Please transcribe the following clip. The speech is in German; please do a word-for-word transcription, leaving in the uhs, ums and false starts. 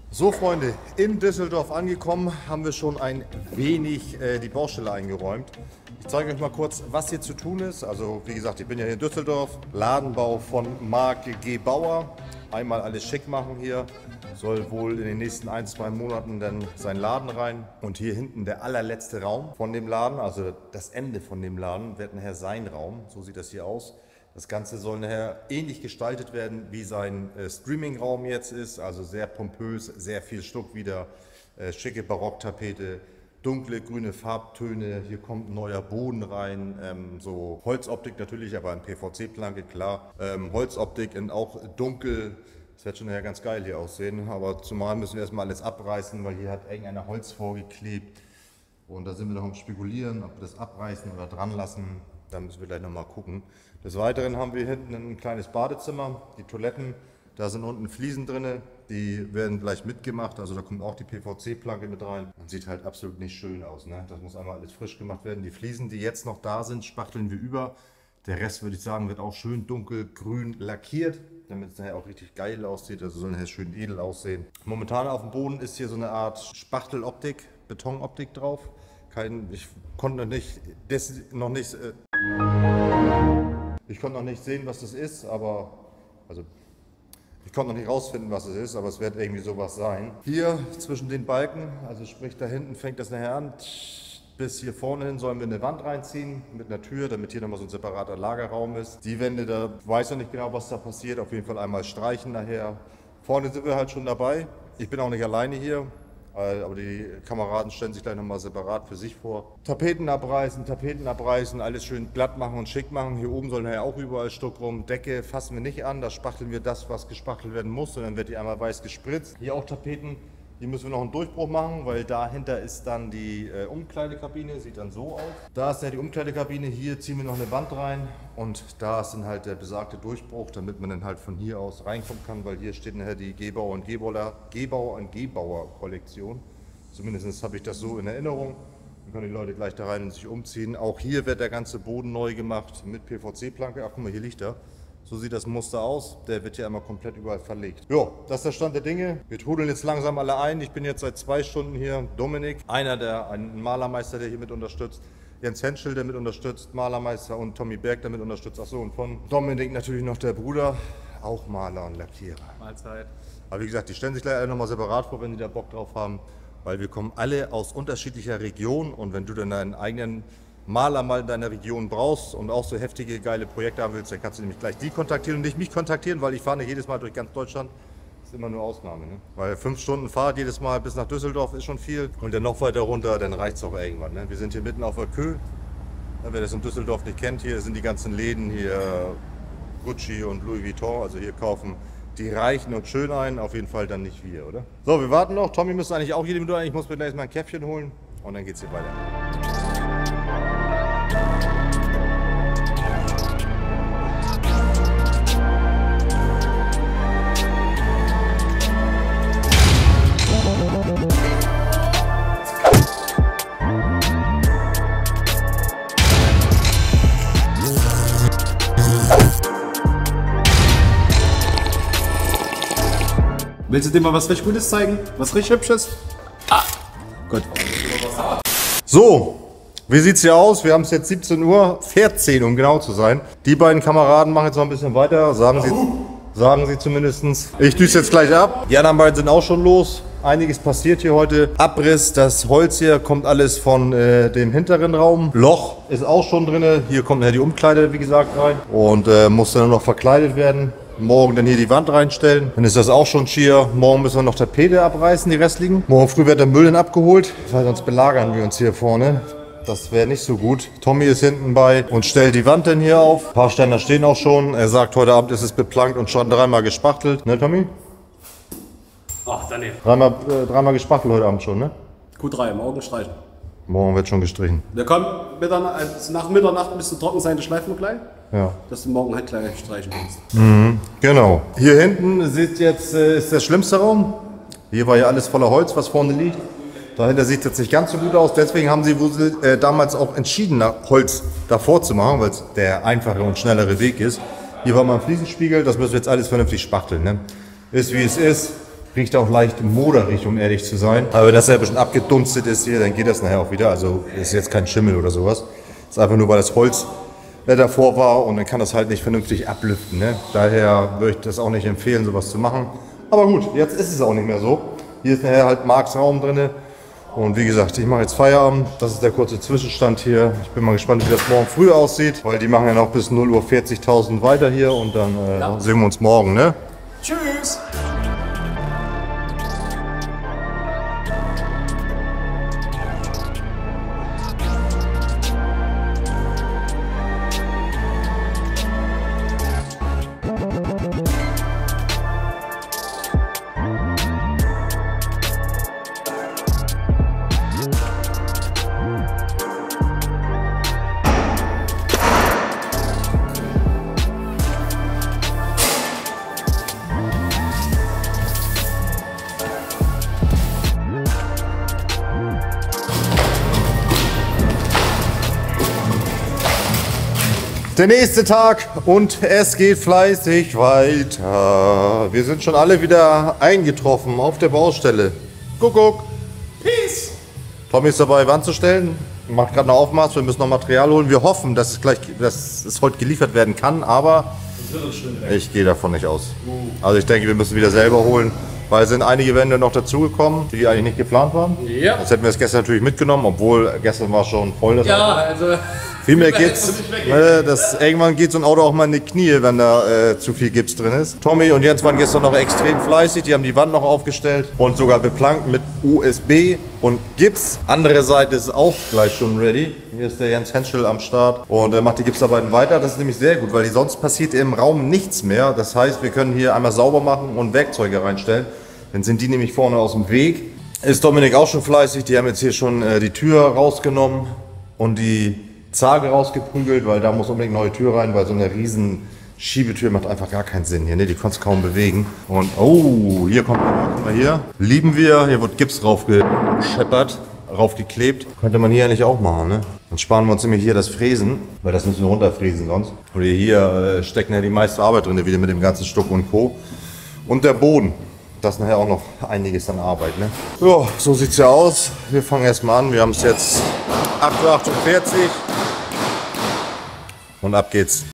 So Freunde, in Düsseldorf angekommen, haben wir schon ein wenig äh, die Baustelle eingeräumt. Ich zeige euch mal kurz, was hier zu tun ist. Also wie gesagt, ich bin ja hier in Düsseldorf, Ladenbau von Marc G. Bauer. Einmal alles schick machen hier, soll wohl in den nächsten ein, zwei Monaten dann sein Laden rein. Und hier hinten der allerletzte Raum von dem Laden, also das Ende von dem Laden, wird nachher sein Raum. So sieht das hier aus. Das Ganze soll nachher ähnlich gestaltet werden, wie sein äh, Streaming-Raum jetzt ist. Also sehr pompös, sehr viel Stuck wieder, äh, schicke Barocktapete, dunkle grüne Farbtöne. Hier kommt ein neuer Boden rein, ähm, so Holzoptik natürlich, aber in P V C-Planke, klar. Ähm, Holzoptik in auch dunkel. Das wird schon nachher ganz geil hier aussehen. Aber zumal müssen wir erstmal alles abreißen, weil hier hat irgendeiner Holz vorgeklebt. Und da sind wir noch am Spekulieren, ob wir das abreißen oder dran lassen. Da müssen wir gleich nochmal gucken. Des Weiteren haben wir hinten ein kleines Badezimmer, die Toiletten, da sind unten Fliesen drin, die werden gleich mitgemacht, also da kommt auch die P V C-Planke mit rein. Und sieht halt absolut nicht schön aus, ne? Das muss einmal alles frisch gemacht werden. Die Fliesen, die jetzt noch da sind, spachteln wir über. Der Rest, würde ich sagen, wird auch schön dunkelgrün lackiert, damit es nachher auch richtig geil aussieht, also soll nachher schön edel aussehen. Momentan auf dem Boden ist hier so eine Art Spachteloptik, Betonoptik drauf. Kein, ich konnte noch nicht, das noch nicht äh, Ich konnte noch nicht sehen, was das ist, aber also ich konnte noch nicht rausfinden, was es ist, aber es wird irgendwie sowas sein. Hier zwischen den Balken, also sprich da hinten fängt das nachher an, bis hier vorne hin sollen wir eine Wand reinziehen mit einer Tür, damit hier nochmal so ein separater Lagerraum ist. Die Wände, da weiß ich noch nicht genau, was da passiert, auf jeden Fall einmal streichen nachher. Vorne sind wir halt schon dabei, ich bin auch nicht alleine hier. Aber die Kameraden stellen sich gleich nochmal separat für sich vor. Tapeten abreißen, Tapeten abreißen, alles schön glatt machen und schick machen. Hier oben soll nachher auch überall Stuck rum. Decke fassen wir nicht an, da spachteln wir das, was gespachtelt werden muss. Und dann wird die einmal weiß gespritzt. Hier auch Tapeten, hier müssen wir noch einen Durchbruch machen, weil dahinter ist dann die äh, Umkleidekabine, sieht dann so aus. Da ist ja die Umkleidekabine, hier ziehen wir noch eine Wand rein. Und da ist dann halt der besagte Durchbruch, damit man dann halt von hier aus reinkommen kann, weil hier steht nachher die Gebauer und Gebauer, Gebauer und Gebauer Kollektion. Zumindest habe ich das so in Erinnerung. Dann können die Leute gleich da rein und sich umziehen. Auch hier wird der ganze Boden neu gemacht mit P V C-Planke. Ach guck mal, hier liegt er. So sieht das Muster aus. Der wird hier einmal komplett überall verlegt. Jo, das ist der Stand der Dinge. Wir trudeln jetzt langsam alle ein. Ich bin jetzt seit zwei Stunden hier. Dominik, einer der, ein Malermeister, der hier mit unterstützt. Jens Henschel, der mit unterstützt, Malermeister, und Tommy Berg, der mit unterstützt. Achso, und von Dominik natürlich noch der Bruder, auch Maler und Lackierer. Mahlzeit. Aber wie gesagt, die stellen sich gleich alle nochmal separat vor, wenn die da Bock drauf haben. Weil wir kommen alle aus unterschiedlicher Region. Und wenn du dann deinen eigenen Maler mal in deiner Region brauchst und auch so heftige, geile Projekte haben willst, dann kannst du nämlich gleich die kontaktieren und nicht mich kontaktieren, weil ich fahre nicht jedes Mal durch ganz Deutschland. Das ist immer nur Ausnahme, ne? Weil fünf Stunden Fahrt jedes Mal bis nach Düsseldorf ist schon viel. Und dann noch weiter runter, dann reicht es auch irgendwann, ne? Wir sind hier mitten auf der Kö. Wer das in Düsseldorf nicht kennt, hier sind die ganzen Läden, hier Gucci und Louis Vuitton. Also hier kaufen die Reichen und schön ein, auf jeden Fall dann nicht wir, oder? So, wir warten noch. Tommy müsste eigentlich auch jede Minute ein. Ich muss mir gleich mal ein Käffchen holen und dann geht's hier weiter. Willst du dir mal was richtig Gutes zeigen? Was richtig Hübsches? Ah, gut. So, wie sieht's hier aus? Wir haben es jetzt siebzehn Uhr vierzehn, um genau zu sein. Die beiden Kameraden machen jetzt noch ein bisschen weiter, sagen sie, sagen sie zumindest. Ich düse jetzt gleich ab. Die anderen beiden sind auch schon los. Einiges passiert hier heute. Abriss, das Holz hier kommt alles von äh, dem hinteren Raum. Loch ist auch schon drin. Hier kommt ja die Umkleide, wie gesagt, rein. Und äh, muss dann noch verkleidet werden. Morgen dann hier die Wand reinstellen. Dann ist das auch schon schier. Morgen müssen wir noch Tapete abreißen, die restlichen. Morgen früh wird der Müll dann abgeholt, weil sonst belagern wir uns hier vorne. Das wäre nicht so gut. Tommy ist hinten bei und stellt die Wand dann hier auf. Ein paar Ständer stehen auch schon. Er sagt, heute Abend ist es beplankt und schon dreimal gespachtelt. Ne, Tommy? Ach, daneben. Dreimal, äh, dreimal gespachtelt heute Abend schon, ne? Q drei, morgen streichen. Morgen wird schon gestrichen. Wir kommen Mitternacht, also nach Mitternacht bis zur Trockenseite schleifen wir gleich. Ja. Dass du morgen halt gleich streichen kannst. Mhm, genau. Hier hinten sieht jetzt, äh, ist der schlimmste Raum. Hier war ja alles voller Holz, was vorne liegt. Dahinter sieht es jetzt nicht ganz so gut aus. Deswegen haben sie äh, damals auch entschieden, Holz davor zu machen, weil es der einfache und schnellere Weg ist. Hier war mal ein Fliesenspiegel, das müssen wir jetzt alles vernünftig spachteln. Ne? Ist wie es ist. Riecht auch leicht moderig, um ehrlich zu sein. Aber wenn das ja ein bisschen abgedunstet ist hier, dann geht das nachher auch wieder. Also ist jetzt kein Schimmel oder sowas. Ist einfach nur, weil das Holz davor war und dann kann das halt nicht vernünftig ablüften. Ne? Daher würde ich das auch nicht empfehlen, sowas zu machen. Aber gut, jetzt ist es auch nicht mehr so. Hier ist nachher halt Marks Raum drin. Und wie gesagt, ich mache jetzt Feierabend. Das ist der kurze Zwischenstand hier. Ich bin mal gespannt, wie das morgen früh aussieht, weil die machen ja noch bis null Uhr vierzigtausend weiter hier und dann äh, ja. sehen wir uns morgen. Ne? Tschüss! Der nächste Tag und es geht fleißig weiter. Wir sind schon alle wieder eingetroffen auf der Baustelle. Guck, guck. Peace! Tommy ist dabei, Wand zu stellen. Macht gerade noch Aufmaß. Wir müssen noch Material holen. Wir hoffen, dass es, gleich, dass es heute geliefert werden kann, aber ich gehe davon nicht aus. Also ich denke, wir müssen wieder selber holen, weil es sind einige Wände noch dazugekommen, die eigentlich nicht geplant waren. Ja. Das hätten wir es gestern natürlich mitgenommen, obwohl gestern war schon voll das Ja, Auto. also... Vielmehr geht's, äh, das, irgendwann geht so ein Auto auch mal in die Knie, wenn da äh, zu viel Gips drin ist. Tommy und Jens waren gestern noch extrem fleißig, die haben die Wand noch aufgestellt und sogar beplankt mit U S B und Gips. Andere Seite ist auch gleich schon ready. Hier ist der Jens Henschel am Start und er macht die Gipsarbeiten weiter. Das ist nämlich sehr gut, weil sonst passiert im Raum nichts mehr. Das heißt, wir können hier einmal sauber machen und Werkzeuge reinstellen. Dann sind die nämlich vorne aus dem Weg. Ist Dominik auch schon fleißig, die haben jetzt hier schon äh, die Tür rausgenommen und die Zarge rausgeprügelt, weil da muss unbedingt eine neue Tür rein, weil so eine riesen Schiebetür macht einfach gar keinen Sinn hier, ne? Die konntest kaum bewegen. Und oh, hier kommt guck mal hier. Lieben wir, hier wird Gips raufgescheppert, raufgeklebt. Könnte man hier eigentlich auch machen, ne? Dann sparen wir uns nämlich hier das Fräsen, weil das müssen wir runterfräsen sonst. Und hier äh, stecken ja die meiste Arbeit drin, wieder mit dem ganzen Stuck und Co. Und der Boden. Das ist nachher auch noch einiges an Arbeit, ne? Ja, so sieht's ja aus. Wir fangen erstmal an. Wir haben es jetzt acht Uhr achtundvierzig. Und ab geht's.